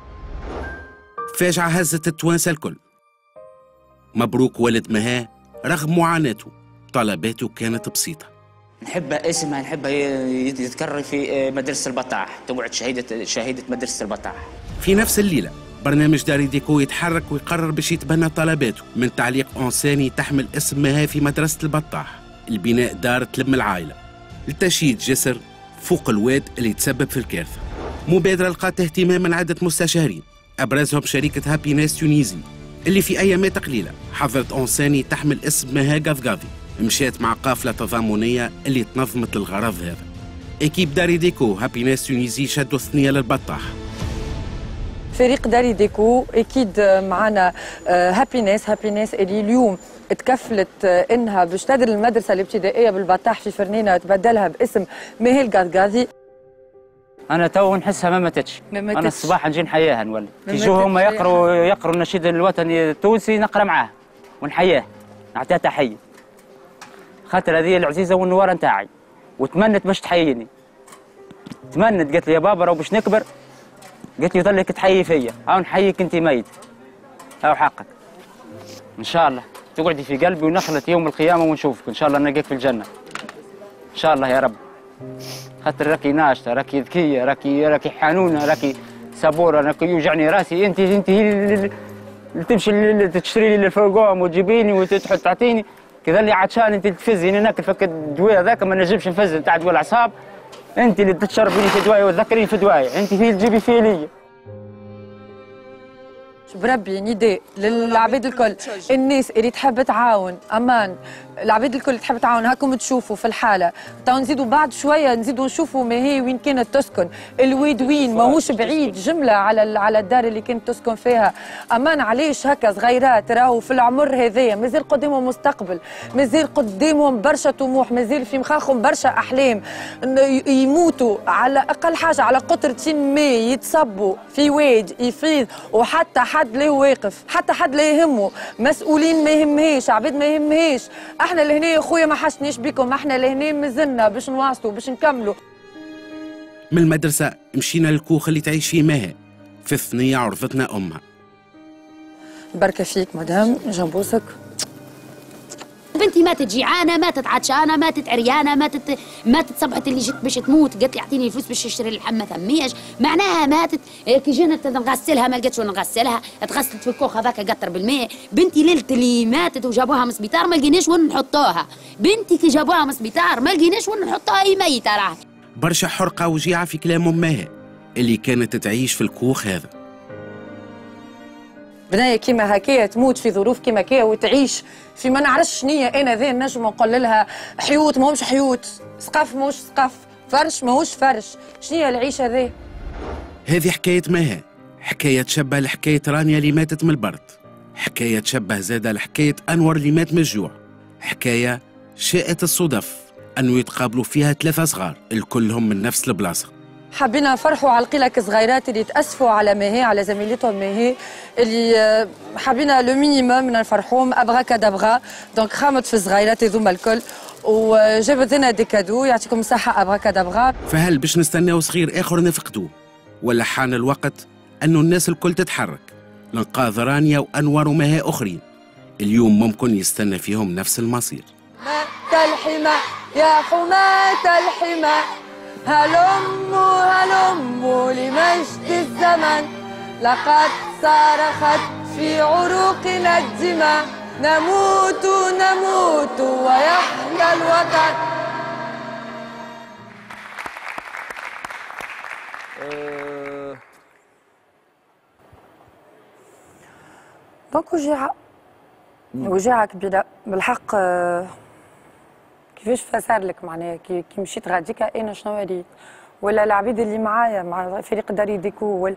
[SPEAKER 6] فاجعة هزت التوانسة الكل. مبروك ولد مها رغم معاناته، طلباته كانت بسيطة.
[SPEAKER 7] نحبها اسمها نحبها يتكرر في مدرسة البطاح، تقعد شهيدة شهيدة مدرسة البطاح.
[SPEAKER 6] في نفس الليلة برنامج داري ديكو يتحرك ويقرر باش يتبنى طلباته من تعليق أنساني تحمل اسم مها في مدرسة البطاح، البناء دار تلم العائلة، لتشييد جسر فوق الواد اللي تسبب في الكارثة. مبادرة لقات اهتمام من عدة مستشارين، أبرزهم شركة هابينس تونيزي اللي في أيامات قليلة حضرت أنساني تحمل اسم مها قذقاذي، مشات مع قافلة تضامنية اللي تنظمت الغرض هذا. اكيب داري ديكو هابينس تونيزي شدوا الثنية للبطاح.
[SPEAKER 5] فريق داري ديكو اكيد معنا هابينس هابينس اللي اليوم تكفلت انها باش تدير المدرسه الابتدائيه بالبطاح في فرنينه تبدلها باسم مهيل قذقاذي.
[SPEAKER 7] انا تو نحسها ما ماتتش، انا الصباح نجي نحياها نولي يجوا هما يقروا يقروا النشيد الوطني التونسي نقرا معاه ونحياه نعطيها تحيه، خاطر هذه العزيزه والنوار نتاعي، وتمنت باش تحييني. تمنت قالت لي يا بابا راهو باش نكبر، قالت لي يضلك تحيي فيا، هاو نحييك انت ميت، هاو حقك. ان شاء الله تقعدي في قلبي ونخلط يوم القيامه ونشوفك ان شاء الله نلقاك في الجنه. ان شاء الله يا رب. خاطر راكي ناشطه، راكي ذكيه، راكي راكي حنونه، راكي صبوره، راكي يوجعني راسي، انت انت اللي تمشي تشتري لي الفرقوم وتجيبيني وتحط تعطيني كذا اللي عطشان، انت اللي تفزني ناكل فك الدواء ذاك ما نجمش نفز نتاع دواء الاعصاب، انت اللي تشربيني في دواي وتذكريني في دواي، انت اللي تجيبي فيه ليا.
[SPEAKER 5] بربي نداء للعباد الكل، الناس اللي تحب تعاون، امان العباد الكل اللي تحب تعاون، هاكم تشوفوا في الحاله، تو نزيدوا بعد شويه نزيدوا نشوفوا ما هي وين كانت تسكن، الواد وين ماهوش بعيد جمله على على الدار اللي كانت تسكن فيها، امان علاش هكا صغيرات راهو في العمر هذايا مازال قدامهم مستقبل، مازال قدامهم برشا طموح، مازال في مخاخهم برشا احلام، يموتوا على اقل حاجه على قطره ما يتصبوا في واد يفيض وحتى حد لا واقف، حتى حد لا يهمه، مسؤولين ما يهمهاش، عباد ما يهمهاش، احنا لهنا يا خويا ما حشناش بكم، احنا لهنا مازلنا باش نواصلوا باش نكملوا.
[SPEAKER 6] من المدرسة مشينا للكوخ اللي تعيش فيه مها، في الثنية عرضتنا أمها.
[SPEAKER 5] بركة فيك مدام، جنبوسك.
[SPEAKER 8] بنتي ماتت جيعانه، ماتت عطشانه، ماتت عريانه، ماتت ماتت صبحت اللي جت باش تموت، قالت لي اعطيني الفلوس باش نشتري اللحم ما ثميش، معناها ماتت. كي جينا نغسلها ما لقيتش وين نغسلها، تغسلت في الكوخ هذاك قطر بالماء. بنتي ليله اللي ماتت وجابوها من السبيطار ما لقيناش وين نحطوها، بنتي كي جابوها من السبيطار ما لقيناش وين نحطوها، هي ميته راه.
[SPEAKER 6] برشا حرقه وجيعه في كلام امها اللي كانت تعيش في الكوخ هذا.
[SPEAKER 5] بنايه كيما هكايا تموت في ظروف كيما هكايا وتعيش في ما نعرفش شنية، انا ذا نجم نقول لها حيوت ماهوش حيوت، سقف ماهوش سقف، فرش ماهوش فرش، شنية العيشه ذا؟
[SPEAKER 6] هذه حكايه مها، حكايه تشبه لحكايه رانيا اللي ماتت من البرد، حكايه تشبه زاده لحكايه انور اللي مات من الجوع، حكايه شاءت الصدف انه يتقابلوا فيها ثلاثه صغار الكلهم من نفس البلاصه،
[SPEAKER 5] حبينا نفرحوا على القلق صغيرات اللي تاسفوا على ماهي على زميلتهم ماهي اللي حبينا لو مينيموم نفرحوهم ابغا كدابغا دونك خامت في الصغيرات هذوما الكل وجابت لنا دي كادو يعطيكم الصحه ابغا كدابغا.
[SPEAKER 6] فهل باش نستناو صغير اخر نفقدوه ولا حان الوقت انه الناس الكل تتحرك لانقاذ رانيا وانوار وماهي اخرين اليوم ممكن يستنى فيهم نفس المصير.
[SPEAKER 5] مات الحمى يا حماة الحمى هلموا هلموا لمجد الزمن لقد صرخت في عروقنا الدماء نموت نموت ويحيا الوطن. دونك وجيعة وجيعة كبيرة بالحق. كيفاش فسر لك معناها كي, كي مشيت غاديكا انا شنو وليت ولا العبيد اللي معايا مع فريق داري ديكو ولا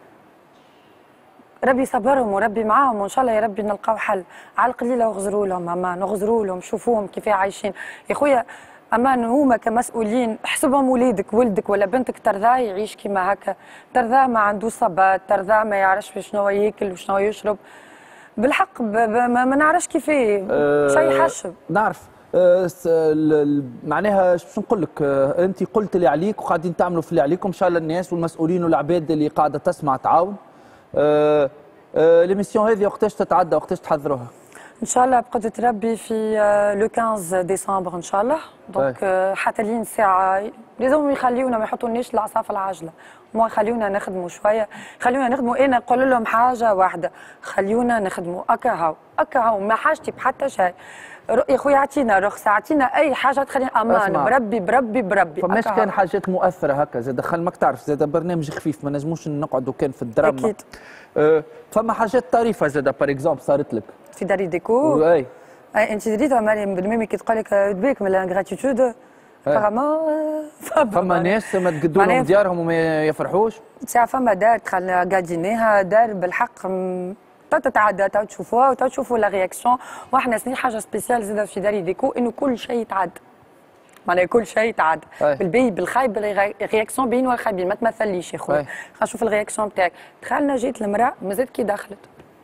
[SPEAKER 5] ربي صبرهم وربي معاهم وان شاء الله يا ربي نلقاو حل على القليله وغزروا لهم اما نغزروا لهم شوفوهم كيف عايشين يا خويا. اما هما كمسؤولين احسبهم وليدك ولدك ولا بنتك ترضاه يعيش كيما هكا ترضاه ما عندوش صبات ترضاه ما يعرفش شنو ياكل وشنو يشرب بالحق ب... ب... ما, ما نعرفش كيفاه أه شيء حشب
[SPEAKER 1] نعرف. أه معناها باش نقول لك أه انت قلت اللي عليك وقاعدين تعملوا في اللي عليكم ان شاء الله الناس والمسؤولين والعباد اللي قاعده تسمع تعاون. أه أه ليميسيون هذه وقتاش تتعدى وقتاش تحضروها؟
[SPEAKER 5] ان شاء الله بقدرة ربي في لو خمسة ديسمبر ان شاء الله. دونك أه حتى لين الساعه لازم يخليونا ما يحطونيش العصا في العجله ما يخليونا نخدموا شويه خليونا نخدموا. انا نقول لهم حاجه واحده خليونا نخدموا اكا هاو اكا هاو ما حاجتي بحتى شيء يا خويا اعطينا رخصه اعطينا اي حاجه تخلينا امان بربي بربي بربي.
[SPEAKER 1] فماش كان حاجات مؤثره هكا زاد دخل ماك تعرف زاد برنامج خفيف ما نجموش نقعدوا كان في الدراما
[SPEAKER 5] اكيد.
[SPEAKER 1] أه فما حاجات طريفه زاد بار اكزومبل صارت لك
[SPEAKER 5] في داري ديكو.
[SPEAKER 1] اي
[SPEAKER 5] اي انت دريتها مريم بالميمي كي تقول لك تبيك من الانغراتيتود فما
[SPEAKER 1] فما ناس ما تقدوا لهم ديارهم وما يفرحوش.
[SPEAKER 5] ساعه فما دار دخلنا قاعدينها دار بالحق تتعدى تو تشوفوها وتو تشوفوا لا رياكسيون. واحنا سنين حاجه سبيسيال زاده في داري ديكو انه كل شيء يتعدى معناها كل شيء يتعدى بالبي بالخايب الرياكسيون باين والخايبين ما تمثليش يا خويا. خلينا نشوف الرياكسيون بتاعك. دخلنا جيت المراه مازالت كي دخلت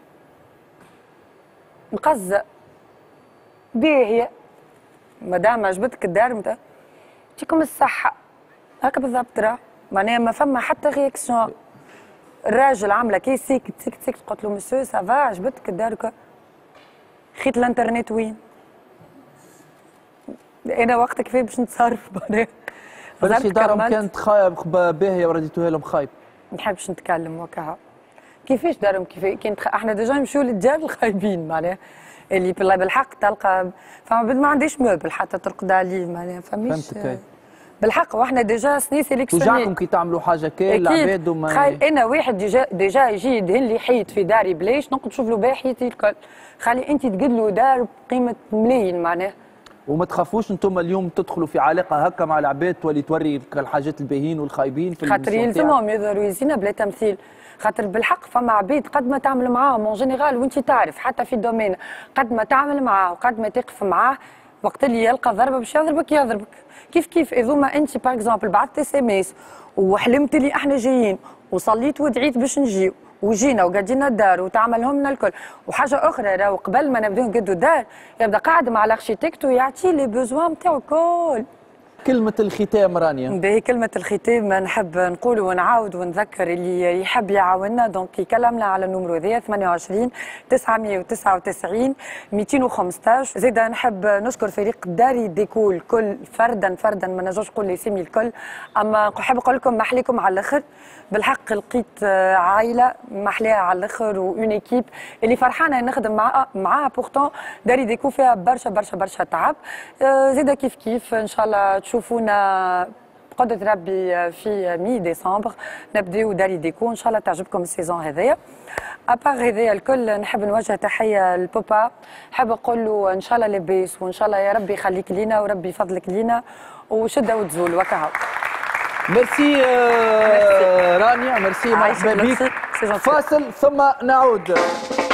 [SPEAKER 5] مقزة باهيه مدام عجبتك الدار نتاع يعطيكم الصحه هكا بالضبط راه معناها ما فما حتى رياكسيون. الراجل عامله كي سيكت سيكت سيكت قلت له مسيو سافا عجبتك الدار هكا خيط الانترنت وين؟ انا وقت كيفاه باش نتصرف معناها
[SPEAKER 1] برشي دارهم كانت خايب باهيه ورديتوها لهم خايب.
[SPEAKER 5] ما نحبش نتكلم وكا كيفاش دارهم كيفاه كانت احنا ديجا نمشيو للدار الخايبين معناها اللي بالحق تلقى فما ما عنديش موبل حتى ترقد عليه معناها فماش بالحق واحنا ديجا سني سيليكسيوني.
[SPEAKER 1] وجاكم كي تعملوا حاجه كي العباد وما
[SPEAKER 5] تخيل انا واحد ديجا ديجا يجي يدهن لي حيط في داري بلاش نقعد نشوف له باهي حيطي الكل خلي انت تقد له دار بقيمه ملايين معناها.
[SPEAKER 1] وما تخافوش انتم اليوم تدخلوا في علاقه هكا مع العباد تولي توري الحاجات الباهيين والخايبين في
[SPEAKER 5] خاطر يلزمهم يظهروا يزينا بلا تمثيل. خاطر بالحق فما عبيد قد ما تعمل معاهم اون جينيرال وانت تعرف حتى في الدومين قد ما تعمل معاه وقد ما تقف معاه وقت اللي يلقى ضربه باش يضربك يضربك كيف كيف. اذا ما انت باغ اكزومبل بعثت اس ام اس وحلمت لي احنا جايين وصليت ودعيت باش نجيو وجينا وقعدينا الدار وتعملهم لنا الكل. وحاجه اخرى راهو قبل ما نبداو نقدوا الدار يبدا قاعد مع الاركيتكت ويعطي لي بوزوان نتاعو الكل.
[SPEAKER 1] كلمة الختام رانيا.
[SPEAKER 5] باهي كلمة الختام نحب نقول ونعاود ونذكر اللي يحب يعاوننا دونك يكلمنا على النمرو ذا ثمانية وعشرين تسعمية وتسعة وتسعين مئتين وخمسطاش. زيد نحب نشكر فريق داري ديكو الكل فردا فردا ما نجوش نقول اسمي الكل اما نحب نقول لكم محليكم على الاخر بالحق. لقيت عائله محليها على الاخر واون ايكيب اللي فرحانه نخدم معاها معاها بورتون داري ديكو فيها برشا برشا برشا تعب. زيد كيف كيف ان شاء الله تشوفونا بقدرة ربي في مي ديسمبر نبداو داري ديكو ان شاء الله تعجبكم السيزون هذايا. ابار هذايا الكل نحب نوجه تحيه لبابا نحب نقول له ان شاء الله لاباس وان شاء الله يا ربي يخليك لينا وربي يفضلك لينا وشده وتزول وكهو.
[SPEAKER 1] ميرسي رانيا ميرسي مرحبا بك. فاصل ثم نعود.